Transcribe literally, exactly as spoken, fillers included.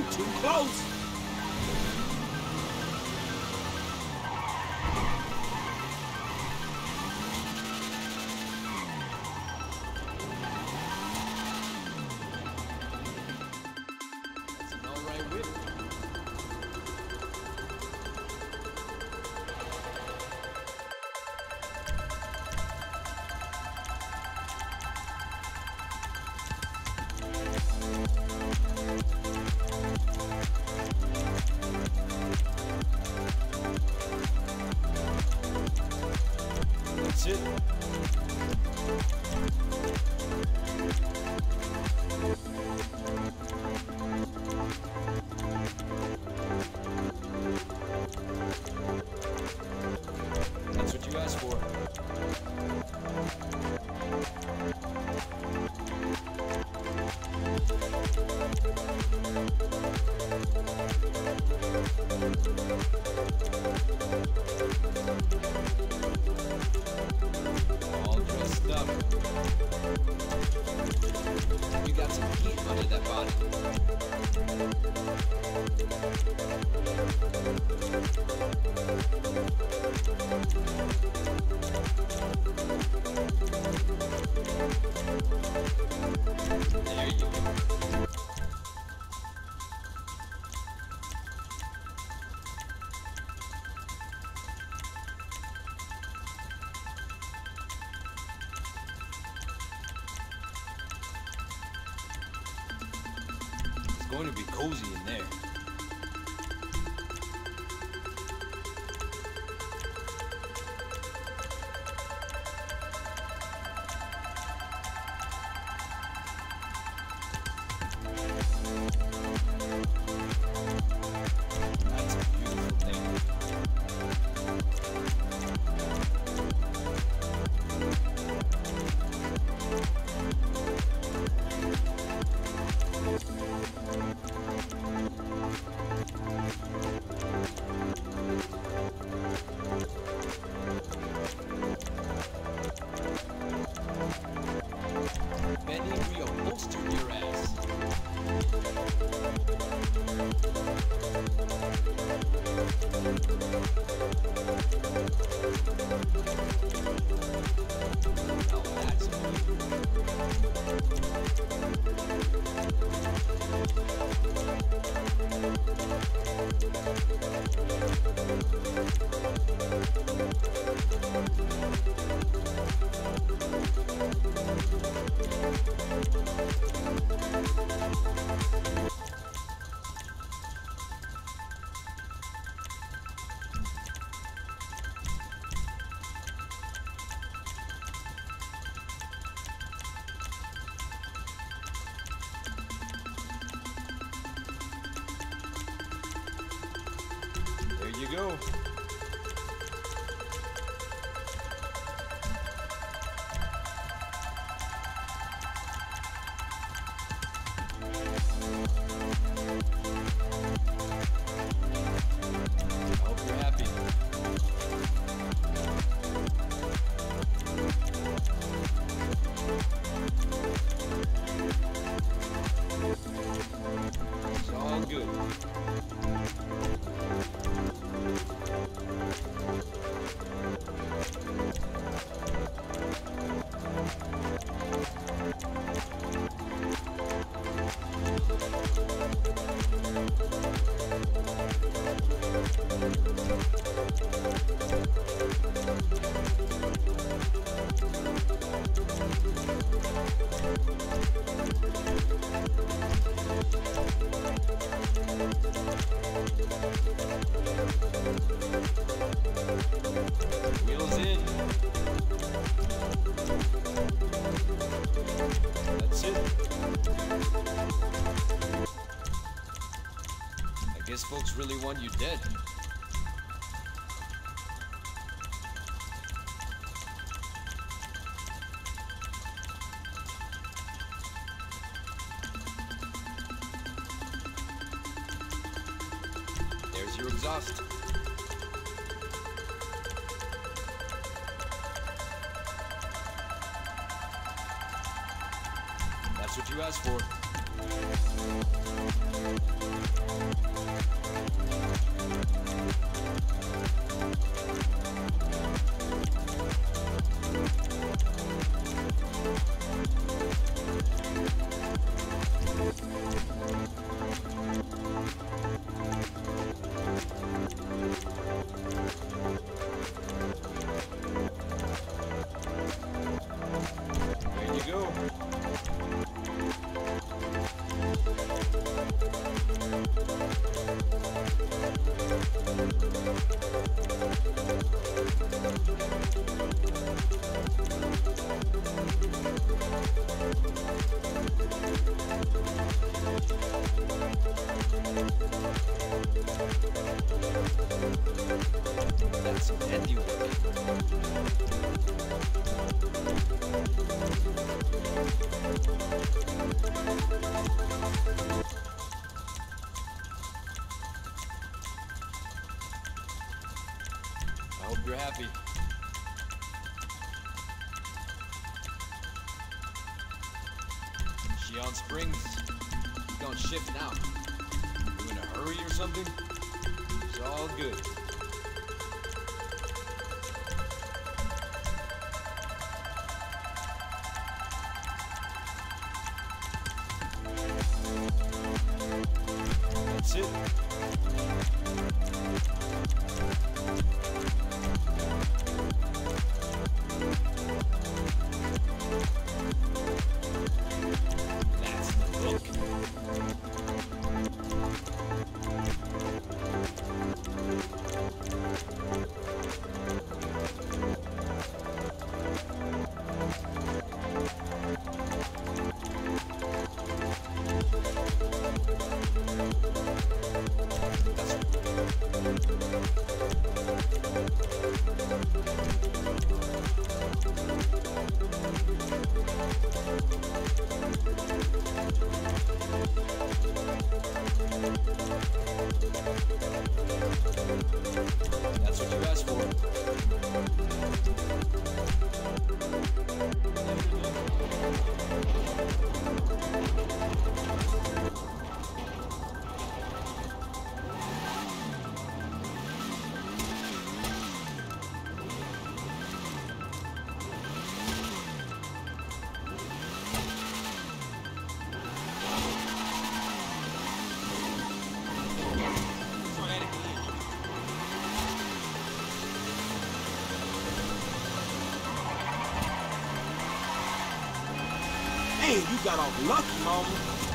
Too close. That's an all right whip. That's it. That's what you asked for. All dressed up. You got some heat under that body. There you go. It's going to be cozy in there. That's a beautiful thing. Benny, we upholstered your ass. Now that's a There you go. I hope you're happy. It's all good. Wheels in. That's it. I guess folks really want you dead. There's your exhaust. That's That's what you asked for. There you go. That's some handiwork. I hope you're happy. Xi'an Springs, you gonna shift now? You in a hurry or something? It's all good. That's it. That's the look. That's what you asked for. Man, you got off lucky, mama.